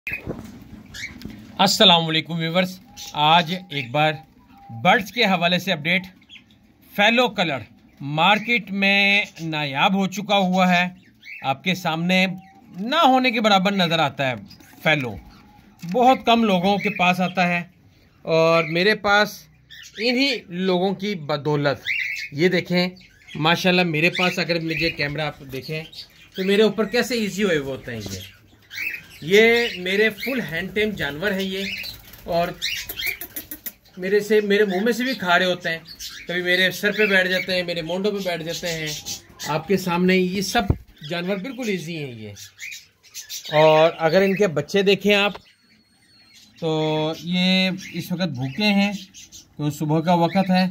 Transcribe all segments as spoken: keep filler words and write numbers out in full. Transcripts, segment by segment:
अस्सलाम वालेकुम व्यूवर्स, आज एक बार बर्ड्स के हवाले से अपडेट। फैलो कलर मार्केट में नायाब हो चुका हुआ है, आपके सामने ना होने के बराबर नज़र आता है। फैलो बहुत कम लोगों के पास आता है और मेरे पास इन्हीं लोगों की बदौलत ये देखें माशाल्लाह मेरे पास अगर मुझे कैमरा आप देखें तो मेरे ऊपर कैसे इजी हुए वो होते हैं। ये ये मेरे फुल हैंड टेम जानवर हैं ये, और मेरे से मेरे मुंह में से भी खा रहे होते हैं, कभी मेरे सर पे बैठ जाते हैं, मेरे मोंडों पे बैठ जाते हैं। आपके सामने ये सब जानवर बिल्कुल इजी हैं ये। और अगर इनके बच्चे देखें आप तो ये इस वक्त भूखे हैं, तो सुबह का वक्त है।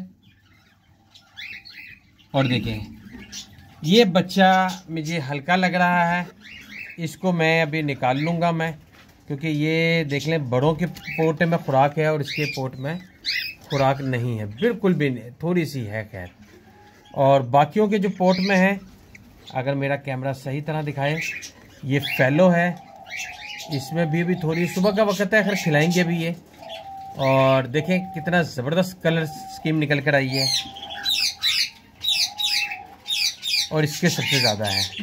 और देखें ये बच्चा मुझे हल्का लग रहा है, इसको मैं अभी निकाल लूँगा मैं, क्योंकि ये देख लें बड़ों के पोट में खुराक है और इसके पोट में खुराक नहीं है, बिल्कुल भी नहीं, थोड़ी सी है खैर। और बाकियों के जो पोट में है, अगर मेरा कैमरा सही तरह दिखाए, ये फैलो है, इसमें भी भी थोड़ी सुबह का वक्त है, खैर खिलाएंगे भी ये। और देखें कितना ज़बरदस्त कलर स्कीम निकल कर आई है, और इसके सबसे ज़्यादा है।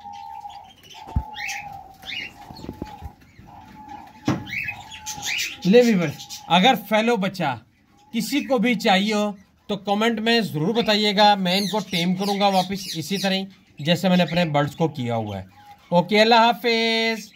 ले व्यूअर्स, अगर फैलो बच्चा किसी को भी चाहिए हो तो कमेंट में ज़रूर बताइएगा, मैं इनको टेम करूंगा वापस इसी तरह जैसे मैंने अपने बर्ड्स को किया हुआ है। ओके, अल्लाह हाफिज़।